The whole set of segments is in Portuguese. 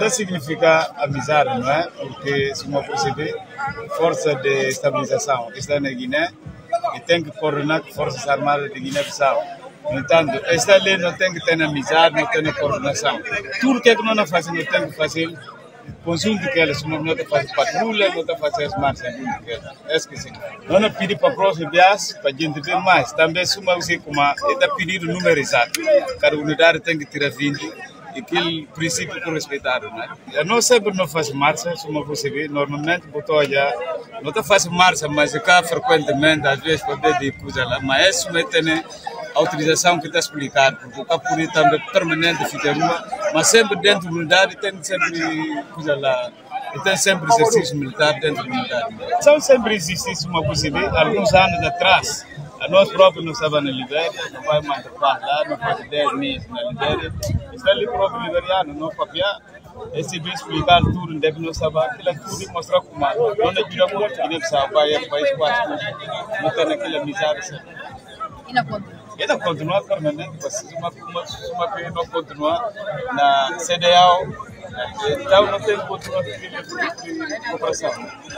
Isso significa amizade, não é? Porque, se não perceber, força de estabilização está na Guiné e tem que coordenar com forças armadas de Guiné-Bissau. No entanto, esta lei não tem que ter amizade, não tem coordenação. Tudo que não faz, não tem que fazer conjunto que elas não está fazendo patrulha, não está fazendo as marchas. É isso que sim. Não pedir para a próxima viagem, para a gente ver mais. Também, se uma vez como está pedindo o número exato, cada unidade tem que tirar 20. E aquele princípio que respeitado, né? Não sempre não faz marcha, se você vê, normalmente botou já, não está fazendo marcha, mas cá frequentemente, às vezes pode ter coisa lá, mas isso não tem a autorização que está explicado, porque o capuri também permanente fica uma, mas sempre dentro da unidade tem sempre coisa lá, e tem sempre exercício militar dentro da unidade. São sempre exercícios, uma você vê, alguns anos atrás. Nós próprios não estávamos na Libéria, não vai mandar para lá, não faz 10 meses na Libéria. Está ali próprio liberiano, não papia. Esse bem explicar tudo, onde é que nós estávamos, aquilo tudo e mostrar como é. Onde é que nós estamos, Guiné-Bissau, país quase, não tem aquela amizade. E não continua? E não continua permanente, se uma coisa não continua na CDAO, então não tem que continuar de cooperação.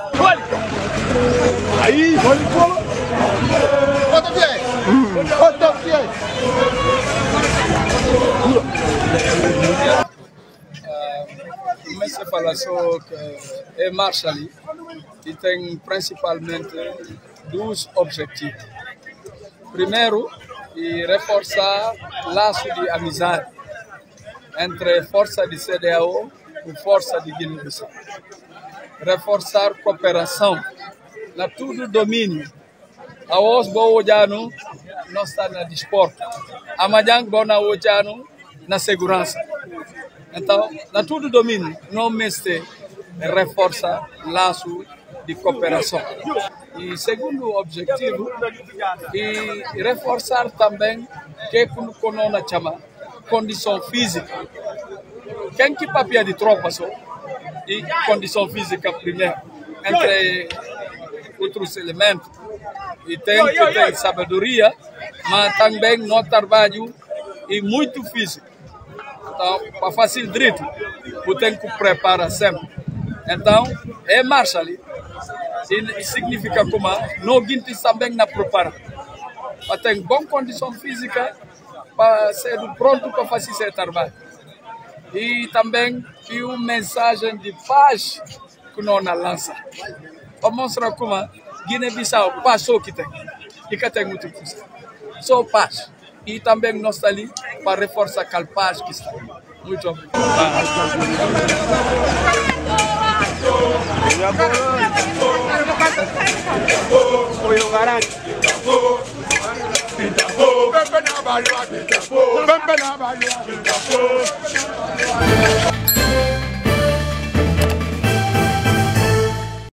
Aí, olha Começa a falar só que é marcha ali e tem principalmente dois objetivos. Primeiro, reforçar laço de amizade entre força de CDAO e força de Guine-Bissau. Reforçar cooperação na todo domínio. A hoje boa nós está na desporto. Amanhã boa na segurança. Então, na todo domínio, não mestre reforça laço de cooperação. E segundo objetivo, e reforçar também que quando nós chama condição física. Quem que papia de tropa só e condição física primeiro, entre outros elementos. E tem que ter sabedoria, mas também no trabalho e muito físico. Então, para fazer direito, você tem que preparar sempre. Então, é marcha ali. E significa como no guinte também na prepara. Para ter boa condição física, para ser pronto para fazer esse trabalho. E também tem uma mensagem de paz que nós lança. Para mostrar como Guiné-Bissau passou que tem. E que tem muito coisa. Só paz. E também nós estamos ali para reforçar aquela paz que está. Muito obrigado. Bembe na balua,